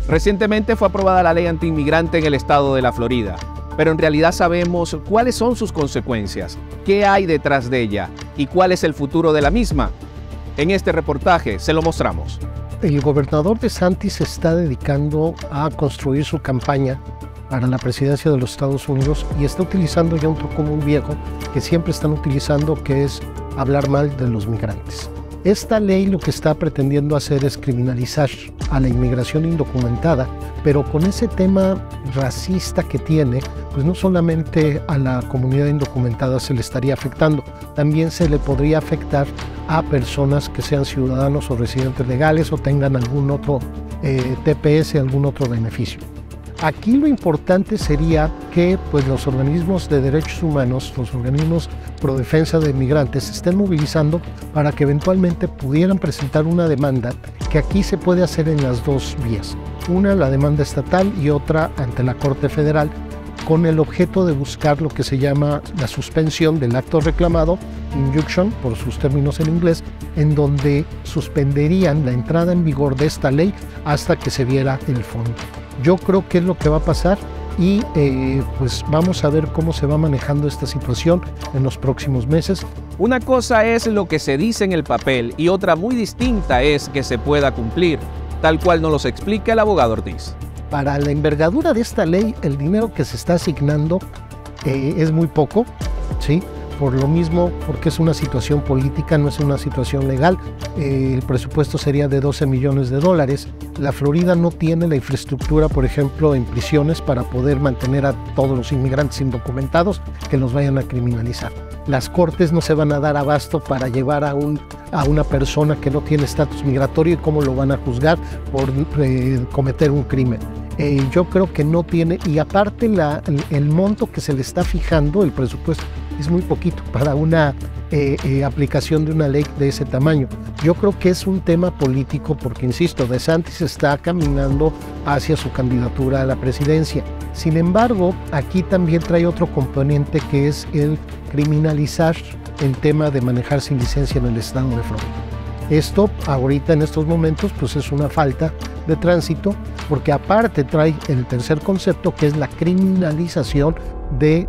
Recientemente fue aprobada la ley antiinmigrante en el estado de la Florida, pero en realidad sabemos cuáles son sus consecuencias, qué hay detrás de ella y cuál es el futuro de la misma. En este reportaje se lo mostramos. El gobernador DeSantis se está dedicando a construir su campaña para la presidencia de los Estados Unidos y está utilizando ya un truco muy viejo que siempre están utilizando, que es hablar mal de los migrantes. Esta ley lo que está pretendiendo hacer es criminalizar a la inmigración indocumentada, pero con ese tema racista que tiene, pues no solamente a la comunidad indocumentada se le estaría afectando, también se le podría afectar a personas que sean ciudadanos o residentes legales o tengan algún otro TPS, algún otro beneficio. Aquí lo importante sería que pues, los organismos de derechos humanos, los organismos pro defensa de migrantes se estén movilizando para que eventualmente pudieran presentar una demanda, que aquí se puede hacer en las dos vías. Una, la demanda estatal, y otra ante la Corte Federal, con el objeto de buscar lo que se llama la suspensión del acto reclamado, injunction por sus términos en inglés, en donde suspenderían la entrada en vigor de esta ley hasta que se viera el fondo. Yo creo que es lo que va a pasar y pues vamos a ver cómo se va manejando esta situación en los próximos meses. Una cosa es lo que se dice en el papel y otra muy distinta es que se pueda cumplir, tal cual nos lo explica el abogado Ortiz. Para la envergadura de esta ley, el dinero que se está asignando es muy poco, ¿sí? Por lo mismo, porque es una situación política, no es una situación legal. El presupuesto sería de $12 millones. La Florida no tiene la infraestructura, por ejemplo, en prisiones para poder mantener a todos los inmigrantes indocumentados que los vayan a criminalizar. Las cortes no se van a dar abasto para llevar a una persona que no tiene estatus migratorio y cómo lo van a juzgar por cometer un crimen. Yo creo que no tiene, y aparte el monto que se le está fijando, el presupuesto, es muy poquito para una aplicación de una ley de ese tamaño. Yo creo que es un tema político porque, insisto, DeSantis está caminando hacia su candidatura a la presidencia. Sin embargo, aquí también trae otro componente, que es el criminalizar el tema de manejar sin licencia en el estado de Florida. Esto ahorita en estos momentos pues es una falta de tránsito, porque aparte trae el tercer concepto, que es la criminalización de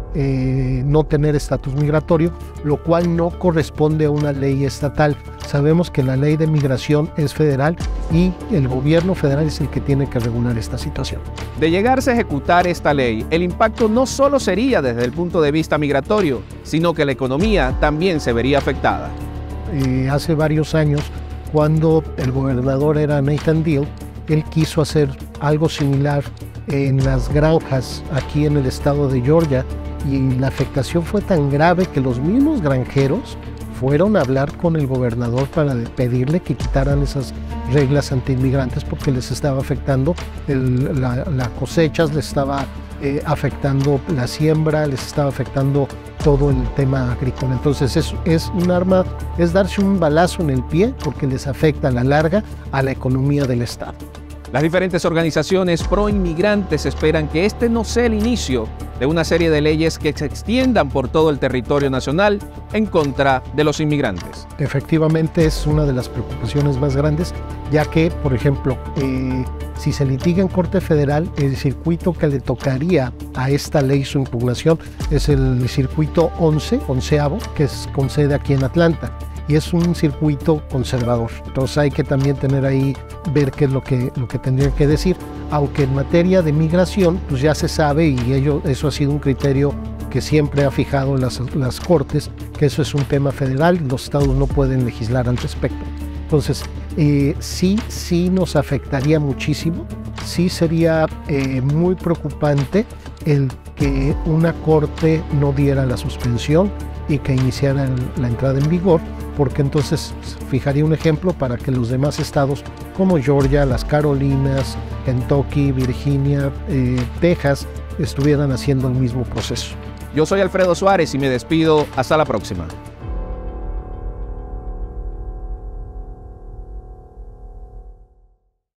no tener estatus migratorio, lo cual no corresponde a una ley estatal. Sabemos que la ley de migración es federal y el gobierno federal es el que tiene que regular esta situación. De llegarse a ejecutar esta ley, el impacto no solo sería desde el punto de vista migratorio, sino que la economía también se vería afectada. Hace varios años, cuando el gobernador era Nathan Deal, él quiso hacer algo similar en las granjas aquí en el estado de Georgia, y la afectación fue tan grave que los mismos granjeros fueron a hablar con el gobernador para pedirle que quitaran esas reglas antiinmigrantes porque les estaba afectando las cosechas, les estaba afectando la siembra, les estaba afectando todo el tema agrícola. Entonces es un arma, es darse un balazo en el pie porque les afecta a la larga a la economía del estado. Las diferentes organizaciones pro inmigrantes esperan que este no sea el inicio de una serie de leyes que se extiendan por todo el territorio nacional en contra de los inmigrantes. Efectivamente es una de las preocupaciones más grandes, ya que, por ejemplo, si se litiga en Corte Federal, el circuito que le tocaría a esta ley su impugnación es el circuito 11º, que es con sede aquí en Atlanta. Y es un circuito conservador. Entonces hay que también tener ahí, ver qué es lo que tendrían que decir. Aunque en materia de migración, pues ya se sabe, y eso ha sido un criterio que siempre ha fijado las cortes, que eso es un tema federal y los estados no pueden legislar al respecto. Entonces, sí nos afectaría muchísimo. Sí sería muy preocupante el que una corte no diera la suspensión y que iniciara la entrada en vigor, porque entonces fijaría un ejemplo para que los demás estados como Georgia, las Carolinas, Kentucky, Virginia, Texas estuvieran haciendo el mismo proceso. Yo soy Alfredo Suárez y me despido. Hasta la próxima.